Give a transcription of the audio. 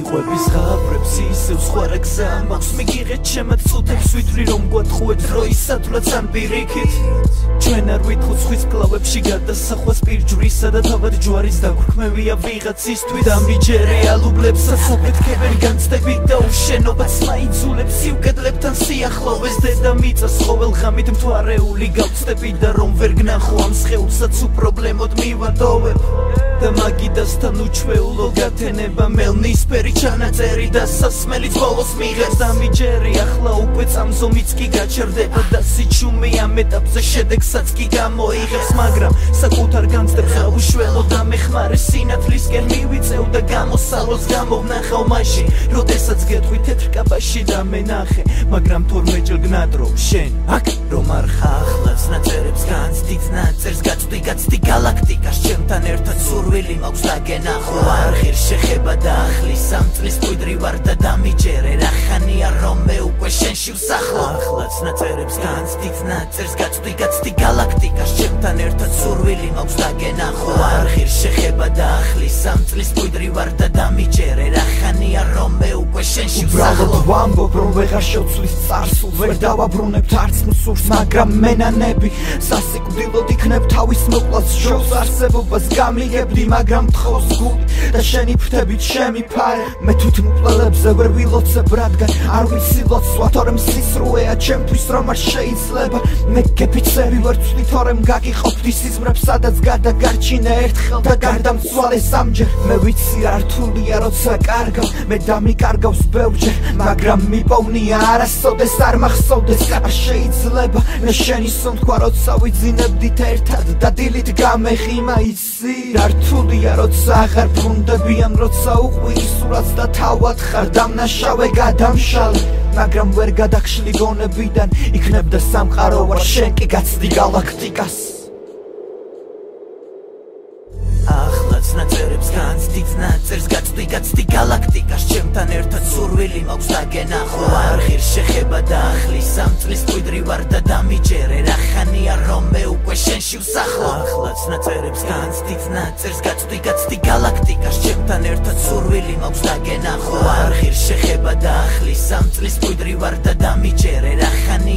ყვების ღაბრებს ისევ სხვა რა გზა მაქვს მიგიღეთ ჩემად წუთებს ვითვლი რომ გვატყუეთ დროისადვლად ან პირიქით ჩვენ არ ვითხოვთ ხვის კლავებში გადასახვას პირჯვრისა და თავად ჯვარის დაგვრქმევია ვიღაცისთვის და მიჯერეალობლებსაც საფეთქებენ განცდებით და უშენობაც მაიძულებს სიუგედლებთან სიახლოვეს დედამიწას ყოველ ღამით მთვარეული გავწდები და რომ ვერ გნახო ამ სხეულსაც უპრობლემოდ მივადოვებ და მაგიდასთან უჩვეულო გათენება მელნისფერი ჩანაწერი და სასმელიც ბოლოს მიღებს და მიჯერი ახლა უკვე წამზომიც კი გაჩერდება და სიჩუმე ამ ეტაპზე შედეგსაც კი გამოიღებს მაგრამ საკუთარ განცდებს აუშველო და მეხმარე სინათლისკენ მივიწევ და გამოსალოს გამოვნახავ მაშინ როდესაც გეტყვი თეთრ კაბაში და მენახე მაგრამ თორმე ჯერ გნადრობ შენ აქ რომ არ ხარ ახლაც ნაწერებს განცდით ნაწერს გაწვდი გაცდი გალაქტიკას ჩემთან ერთად სურვილი მაქვს დაგენახო არ ღირს შეხება და ახლის სამ წლის მკვიდრი ვარ და დამიჯერე რა ხანია რომ მე უკვე შენში ვსახლო ახლაც ნაწერებს განცდით ნაწერს გაწვდი გაცდი გალაქტიკას ჩემთან ერთად სურვილი მაქვს დაგენახო არ ღირს შეხება და ახლის სამ წლის მკვიდრი ვარ და დამიჯერე რა ხანია რომ მე უკვე შენში ვსახლო ვამბობ რომ ვეღარ შევცვლის წარსულს ვერ დავაბრუნებთ არც მსურს მაგრამ მენანები სასიკვდილოდ იქნებ თავის მოკვლას შოვს არსებობას გამიგებდი მაგრამ თხოვს გული და შენი ფრთებით შემიფარე მე თვითმკვლელებზე ვერ ვილოცებ რადგან არ ვიცი ლოცვა თორემ სისრუეა ჩემთვის რომ არ შეიძლება მე გეფიცები ვერ ვცვლი თორემ გაგიყოფდი სიზმრებს სადაც გადაგარჩინე ერთხელ და გარდამცვალე სამჯერ მე ვიცი რთულია როცა კარგავ მე დამიკარგავს ბევრჯერ მაგრამ მიპოვნია არასოდეს არ მახსოვდეს არ შეიძლება მე შენი სუნთქვა როცა ვიძინებდით ერთად და დილით გამეხიმა იცი რთულია როცა აღარ ბრუნდებიან როცა უყვირი სურათს და თავად ხარ დამნაშავე გადამშალე მაგრამ ვერ გადაგშლი გონებიდან იქნებდა სამყარო ვარ შენ კი გაცდი გალაქტიკას ახლაც ნაწერებს განცდით ნაწერს გაწვდი გაცდი გალაქტიკას ჩემთან ერთად სურვილი მაქვს დაგენახო არ ღირს შეხება და ახლის სამ წლის მკვიდრი ვარ და დამიჯერე რა ხანია რომ მე უკვე შენში ვსახლო ახლაც ნაწერებს განცდით ნაწერს გაწვდი გაცდი გალაქტიკას ჩემთან ერთად სურვილი მაქვს დაგენახო არ ღირს შეხება და ახლის სამ წლის მკვიდრი ვარ და დამიჯერე რა ხანია